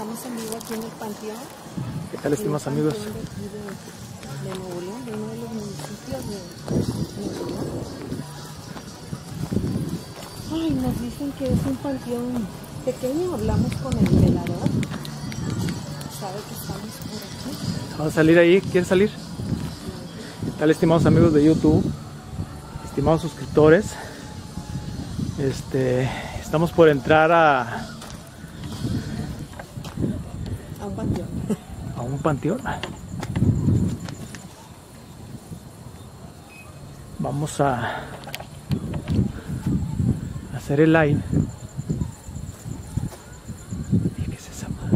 Estamos en vivo aquí en el Panteón. ¿Qué tal, estimados amigos? De Nuevo León, de uno de los municipios de Nuevo León. Ay, nos dicen que es un panteón pequeño. Hablamos con el velador. Sabe que estamos por aquí. Vamos a salir ahí. ¿Quieren salir? ¿Qué tal, estimados amigos de YouTube? Estimados suscriptores. Estamos por entrar a un panteón. A un panteón. Vamos a hacer el line. ¿Qué es esa madre?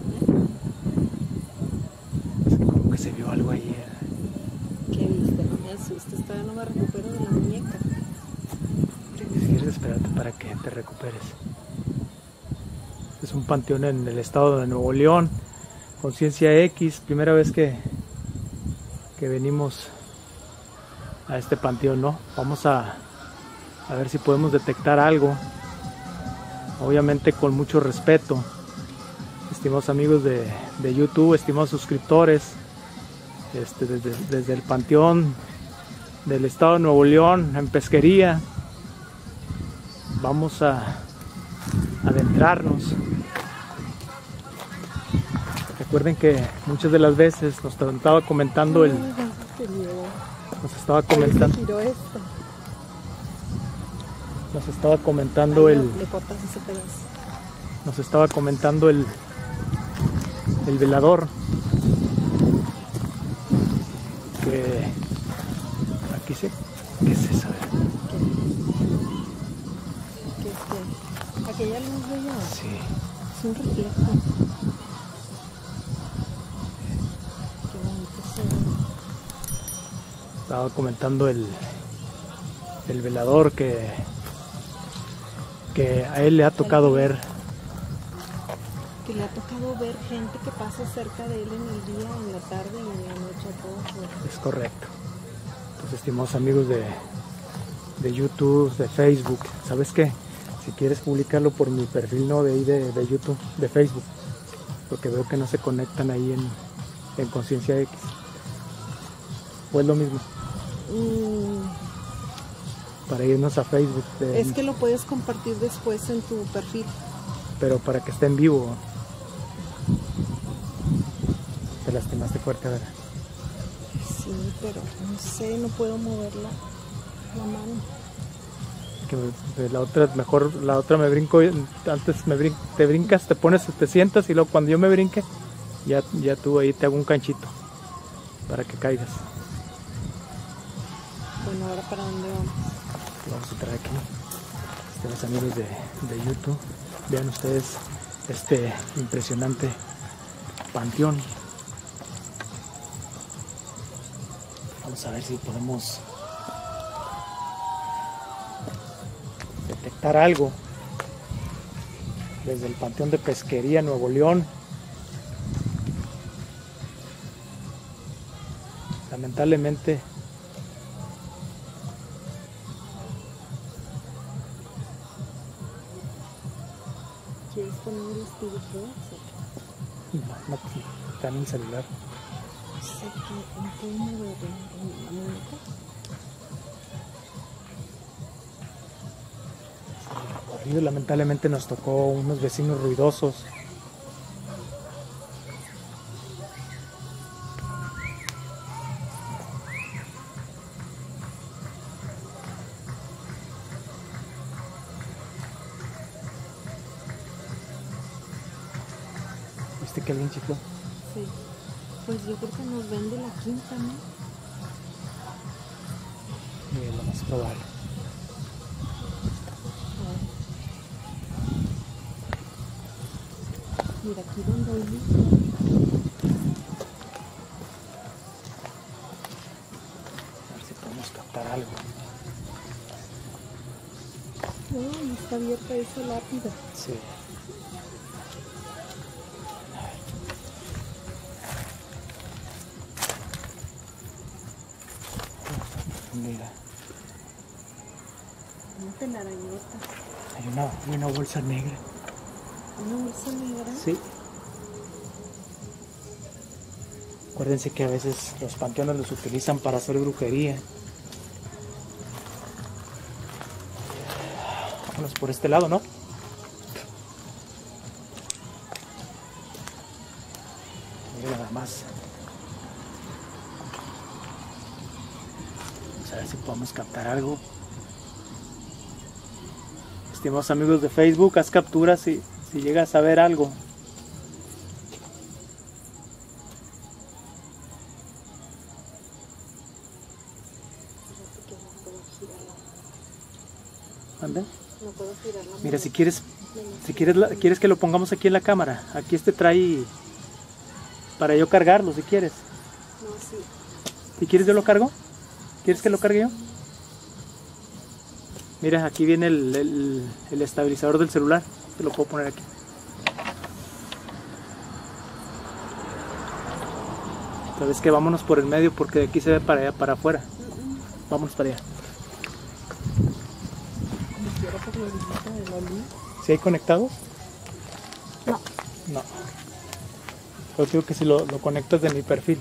Como que se vio algo ayer. ¿Qué viste? No me asustes, todavía no me recupero de la muñeca. Si quieres, espérate para que te recuperes. Es un panteón en el estado de Nuevo León. Conciencia X, primera vez que venimos a este panteón, ¿no? Vamos a ver si podemos detectar algo, obviamente con mucho respeto, estimados amigos de YouTube, estimados suscriptores, desde el panteón del estado de Nuevo León, en Pesquería. Vamos a adentrarnos. Recuerden que muchas de las veces nos estaba comentando el... Nos estaba comentando... Nos estaba comentando el... Nos estaba comentando el velador que aquí se... ¿Qué es eso? Aquella luz de allá. Sí. Es un reflejo. Qué bonito se ve. Estaba comentando el velador que a él le ha tocado ver. Que le ha tocado ver gente que pasa cerca de él en el día, en la tarde y en la noche a todos. Es correcto. Entonces, estimados amigos de YouTube, de Facebook, ¿sabes qué? Si quieres publicarlo por mi perfil, no de ahí de YouTube, de Facebook, porque veo que no se conectan ahí en Conciencia X. ¿O es lo mismo? Para irnos a Facebook. Es que lo puedes compartir después en tu perfil. Pero para que esté en vivo. Te lastimaste fuerte, ¿verdad? Sí, pero no sé, no puedo mover la mano. Que la otra, mejor la otra me brinco, antes te brincas, te pones, te sientas y luego cuando yo me brinque, ya tú ahí te hago un canchito para que caigas. Bueno, ahora ¿para dónde vamos? Vamos a entrar aquí. Los amigos de YouTube, vean ustedes este impresionante panteón. Vamos a ver si podemos detectar algo desde el Panteón de Pesquería, Nuevo León. Lamentablemente ¿quieres poner el Spirit no está en el celular. Sé que no puedo mover la muñeca. Lamentablemente nos tocó unos vecinos ruidosos. ¿Viste que alguien chifló? Sí. Pues yo creo que nos ven de la quinta, ¿no? Lo más probable. Mira, aquí donde hay luz. A ver si podemos captar algo. No, está abierta esa lápida. Sí. Mira. Una telarañota. Hay una bolsa negra. ¿Una bolsa negra? Sí. Acuérdense que a veces los panteones los utilizan para hacer brujería. Vámonos por este lado, ¿no? Mira nada más. Vamos a ver si podemos captar algo. Estimados amigos de Facebook, haz capturas si llegas a ver algo. ¿Ande? No puedo girar la Mira, mano. quieres que lo pongamos aquí en la cámara. Aquí trae para yo cargarlo, si quieres. No, sí. Si quieres yo lo cargo. ¿Quieres que lo cargue yo? Mira, aquí viene el estabilizador del celular. Te lo puedo poner aquí. Sabes que vámonos por el medio porque de aquí se ve para allá, para afuera. Vámonos para allá. Como quiero por la orillita de la luz. ¿Sí hay conectados? No. No. Yo digo que si lo conectas de mi perfil.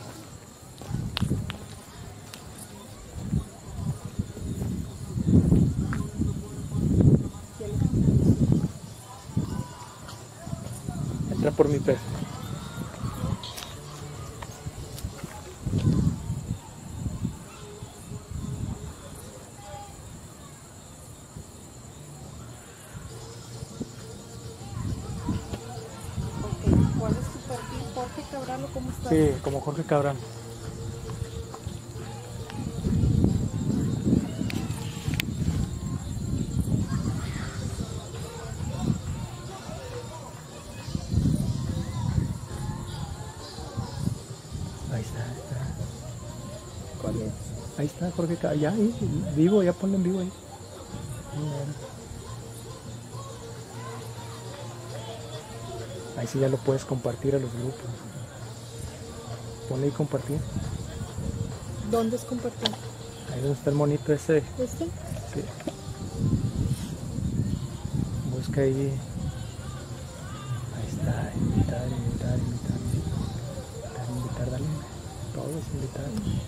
Entra por mi perfil. Ok, ¿cuál es tu perfil? Jorge Cabral, ¿o cómo estás? Sí, como Jorge Cabral. Ahí está. ¿Cuál es? Ahí está Jorge Cabral. Ya, ahí, vivo, ya ponlo en vivo ahí. Ahí sí ya lo puedes compartir a los grupos. Ponle ahí compartir. ¿Dónde es compartir? Ahí donde está el monito ese. ¿Este? Sí. Busca ahí. Ahí está. Invitar, dale. Todos invitar.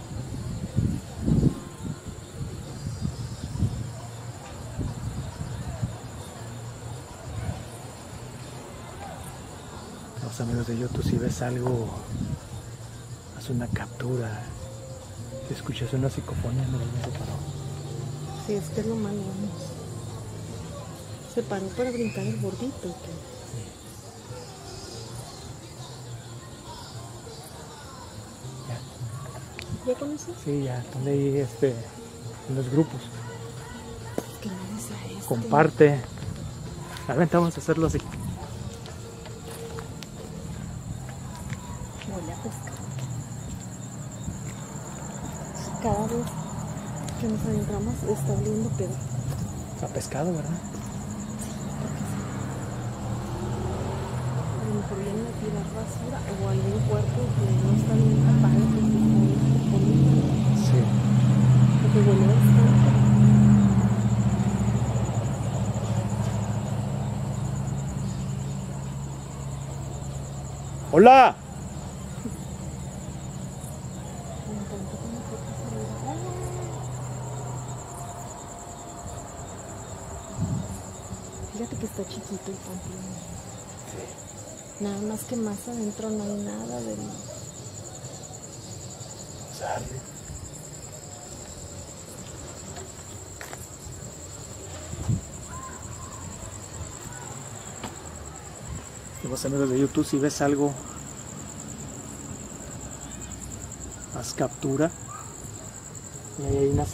Los amigos de YouTube, si ves algo, haz una captura. Si escuchas una psicofonía, mira, ya se paró. Sí, es que es lo malo, vamos. Se paró para brincar el gordito. ¿O qué? ¿Ya conoces? Sí, ya, ponle ahí en los grupos. Que no es a este. Comparte. A ver, vamos a hacerlo así. Huele a pescado. Cada vez que nos adentramos está oliendo pedo. A pescado, ¿verdad? A lo mejor vienen a tirar basura o algún cuerpo que no está bien tapado porque está bonito. Sí. Porque huele bastante. ¡Hola! Me encanta que me toque salir. Fíjate que está chiquito el panteón. Nada más que más adentro no hay nada de luz. Y vos, amigos de YouTube, si ves algo, haz captura. Y ahí hay unas.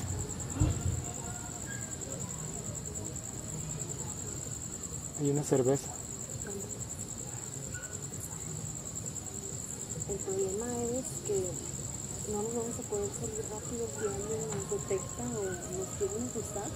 Hay una cerveza. El problema es que no nos vamos a poder salir rápido si alguien nos detecta o nos quiere asustar.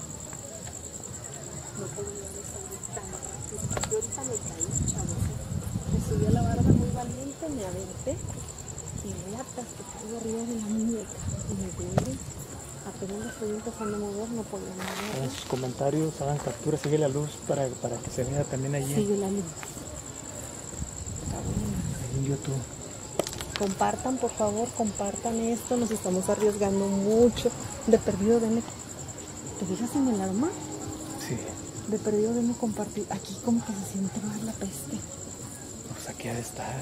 No podríamos salir tan rápido. Yo ahorita me caí, chavos. Me subí a la barda muy valiente, me aventé y me atasqué algo arriba de la muñeca. Y me duele. Apenas me estoy empezando a mover, no podía mover. Hagan sus comentarios, hagan captura, sigue la luz para que se vea también allí Sigue la luz. Está bueno. ahí en YouTube. Compartan, por favor, compartan esto. Nos estamos arriesgando mucho. De perdido, denme. ¿Te fijas en el arma? Sí. De perdido, denme compartir. Aquí como que se siente más la peste. Pues aquí ha de estar.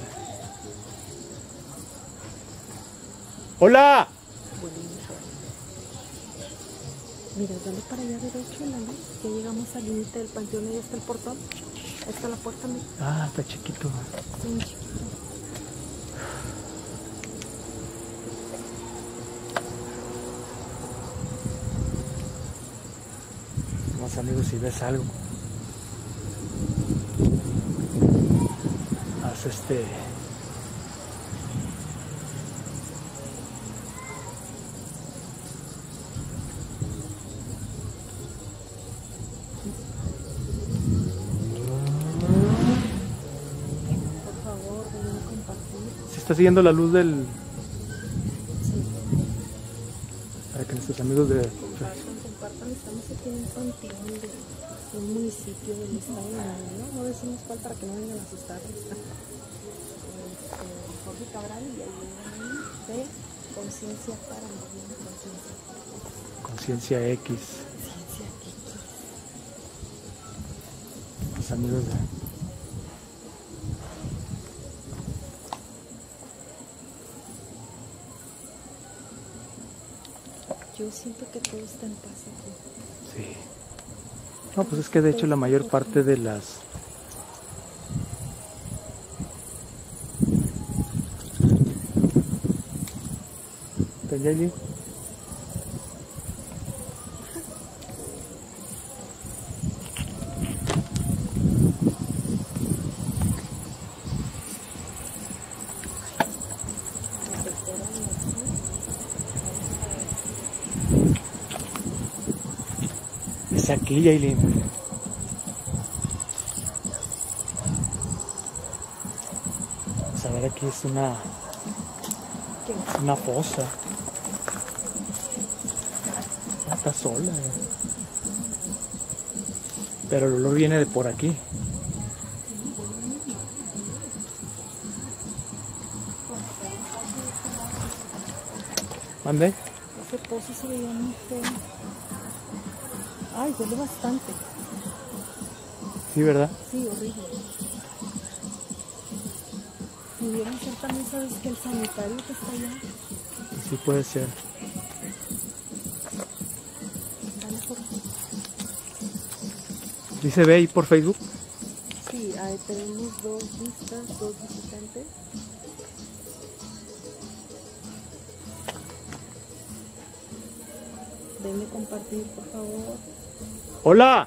¡Hola! Mira, dale para allá derecho la luz. Ya llegamos al límite del panteón y ya está el portón. Ahí está la puerta, mira. Ah, está chiquito. Está muy chiquito. Más amigos, si ves algo, haz Por favor, denme compartir. si está siguiendo la luz del... Sí. Para que nuestros amigos de... Compartan. Estamos aquí en un panteón de un municipio del estado de Nuevo. No decimos cuál para que no vengan a asustarnos. Jorge Cabral y ahí de conciencia para morir, Conciencia X. conciencia X. Los amigos de... Yo siento que todo está en paz aquí. Sí. No, pues es que de hecho la mayor parte de las... ¿Tanyeli? Es aquí, Yailin. Vamos a ver, aquí es una fosa. Está sola. Pero el olor viene de por aquí. ¿Mande? Ese pozo se veía muy feo. Ay, huele bastante. Sí, ¿verdad? Sí, horrible. Pudieron ser también, ¿sabes? Que el sanitario que está allá. Sí puede ser. Dale por... ¿Sí se ve ahí por Facebook? Sí, ahí tenemos 2 vistas, 2 visitantes. Denme compartir, por favor. ¡Hola!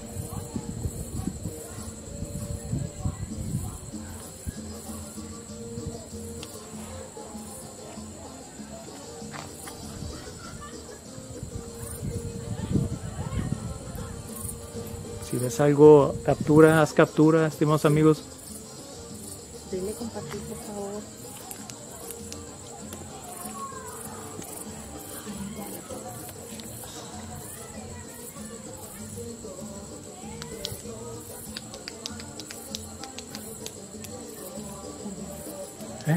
Si ves algo, captura, haz captura, estimados amigos. Denme compartir, por favor. ¿Eh?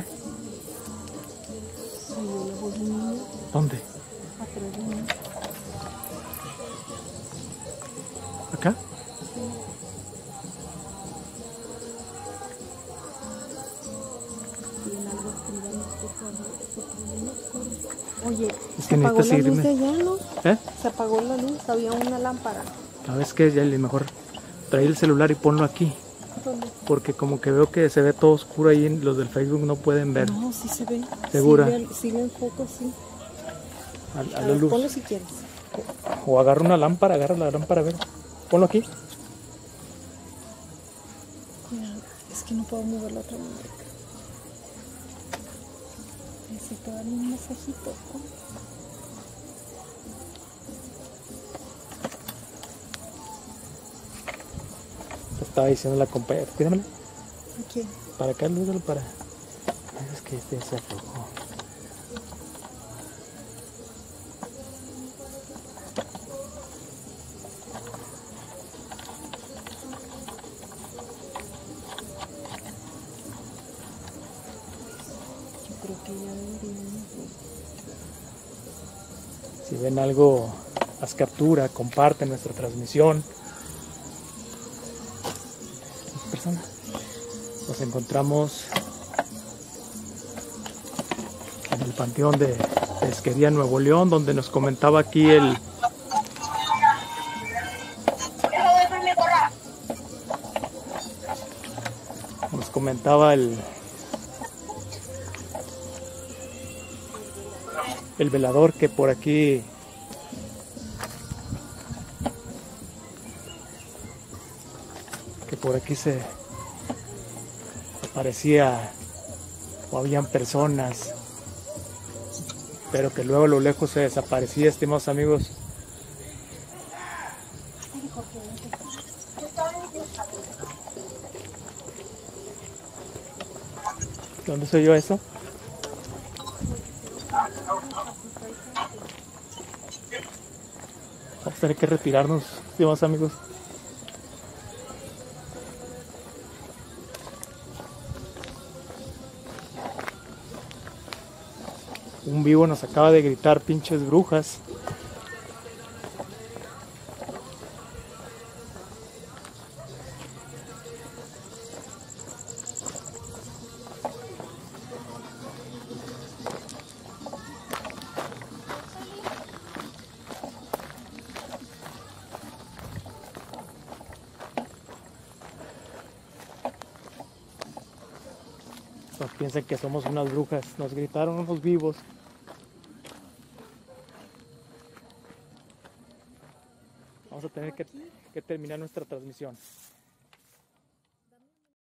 Se oyó la voz de un niño ¿Dónde? atrás de mí. ¿Acá? Tienen algo, escríbanos, por favor. Oye, Es se que apagó necesitas la luz seguirme. de allá, ¿no? ¿Eh? Se apagó la luz, había una lámpara. ¿Sabes qué? Ya mejor trae el celular y ponlo aquí. ¿Dónde? Porque como que veo que se ve todo oscuro ahí, los del Facebook no pueden ver. No, sí se ve. ¿Segura? Sí le enfoco, sí. A A la ver, luz. ponlo si quieres. O agarra una lámpara, agarra la lámpara, a ver. Ponlo aquí. Mira, es que no puedo mover la otra muñeca. Necesito darle un masajito, ¿no? Te estaba diciendo la compañera. Cuídamela. Aquí. Para acá, luego para. Ay, es que este se aflojó. creo que ya deberíamos. Si ven algo, haz captura, comparten nuestra transmisión. Persona. Nos encontramos en el Panteón de Pesquería Nuevo León, donde nos comentaba aquí el velador que por aquí se aparecía o habían personas, pero que luego a lo lejos se desaparecía, estimados amigos. ¿Dónde soy yo eso? Vamos a tener que retirarnos, estimados amigos. Un vivo nos acaba de gritar pinches brujas. Nos piensan que somos unas brujas. Nos gritaron unos vivos. Vamos a tener que terminar nuestra transmisión.